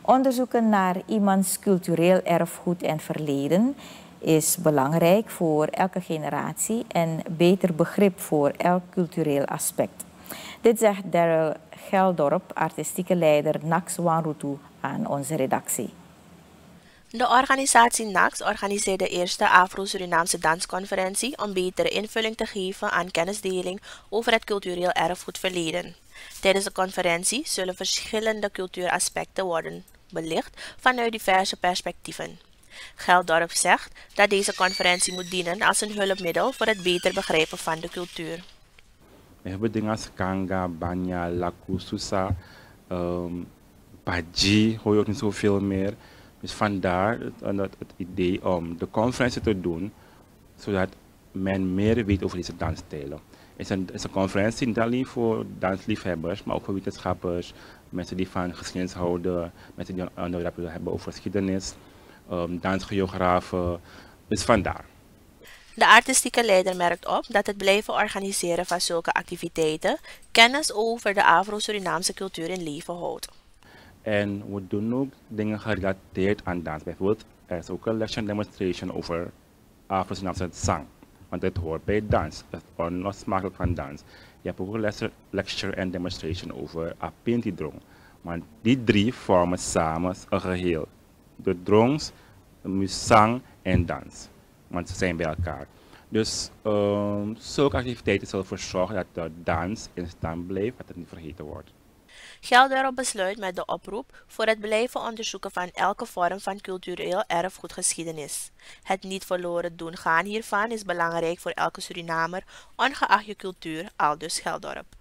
Onderzoeken naar iemands cultureel erfgoed en verleden is belangrijk voor elke generatie en beter begrip voor elk cultureel aspect. Dit zegt Daryl Geldorp, artistieke leider NAX Wanrutu, aan onze redactie. De organisatie NAX organiseert de eerste Afro-Surinaamse dansconferentie om betere invulling te geven aan kennisdeling over het cultureel erfgoed verleden. Tijdens de conferentie zullen verschillende cultuuraspecten worden belicht vanuit diverse perspectieven. Geldorp zegt dat deze conferentie moet dienen als een hulpmiddel voor het beter begrijpen van de cultuur. We hebben dingen als Kanga, Banya, Laku, Susa, Baji, hoor je ook niet zoveel meer. Dus vandaar het idee om de conferentie te doen, zodat men meer weet over deze dansstijlen. Het is een conferentie niet alleen voor dansliefhebbers, maar ook voor wetenschappers, mensen die van geschiedenis houden, mensen die een onderwerp willen hebben over geschiedenis, dansgeografen. Dus vandaar. De artistieke leider merkt op dat het blijven organiseren van zulke activiteiten kennis over de Afro-Surinaamse cultuur in leven houdt. En we doen ook dingen gerelateerd aan dans. Bijvoorbeeld, er is ook een lecture demonstration over Afro-Surinaamse zang. Want het hoort bij dans, het is onlosmakelijk van dans. Je hebt ook een lecture en demonstration over Apinti-drong. Maar die drie vormen samen een geheel. De drongs, de zang en dans. Want ze zijn bij elkaar. Dus zulke activiteiten zullen ervoor zorgen dat de dans in stand blijft, dat het niet vergeten wordt. Geldorp besluit met de oproep voor het blijven onderzoeken van elke vorm van cultureel erfgoedgeschiedenis. Het niet verloren doen gaan hiervan is belangrijk voor elke Surinamer, ongeacht je cultuur, aldus Geldorp.